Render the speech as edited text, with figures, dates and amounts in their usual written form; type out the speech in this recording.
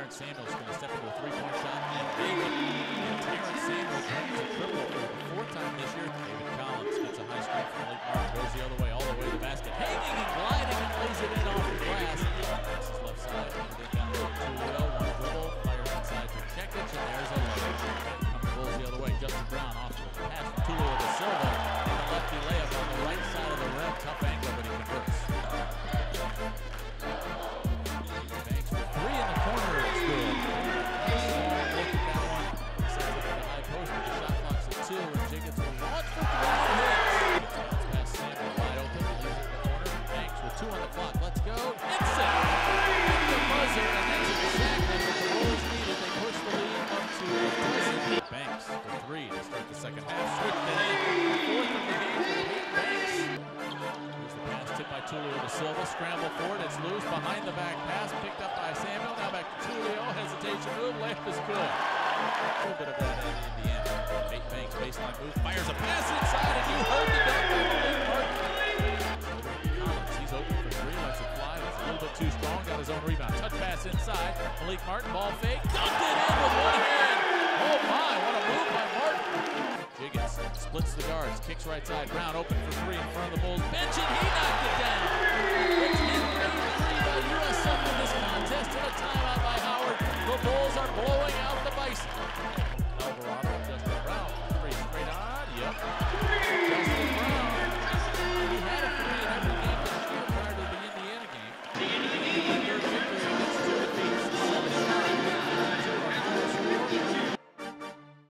Terrence Samuel's going to step into a three-point shot and make it. And Terrence Samuel brings a triple for the fourth time this year. David Collins gets a high screen from Malik Martin, goes the other way, all the way to the basket. Hanging and gliding and lays it in off the glass. This is left side, and then down to Tulio, one dribble, fires inside to Chekic, and there's a layup. Come the Bulls the other way, Justin Brown off the pass from Tulio to Silva, and a lefty layup on the right side of the rim. Tough angle, but he converts. Banks for three in the corner, it's good. Look at that one. Sets up the high post, but the shot clock's at 2, and Jiggins will launch for 3. Bounce pass Samuel, wide open, leaves it in the corner. Banks with 2 on the clock, let's go. It's it! At the buzzer, and that's exactly what the Bulls needed. They push the lead up to a dozen. Banks for 3 to start the second half. Switched it in. Fourth of the game for Banks. Here's the pass tipped by Tulio to Silva. Scramble forward. It's loose. Behind the back pass. Picked up by Samuel. Now back to Tulio. Hesitation move. Layup is good. A little bit of that in the end. Nate Banks baseline move. Fires a pass inside. And you heard the dunk by Malik Martin. Collins. He's open for 3. Lets it fly. It's a little bit too strong. Got his own rebound. Touch pass inside. Malik Martin. Ball fake. Dunked it in with one hand. Oh my, what a move by Martin. Jiggins splits the guards, kicks right side. Brown open for 3 in front of the Bulls bench, and he knocked it down. It's in 3 by USF in this contest, and a timeout by Howard. The Bulls are blowing out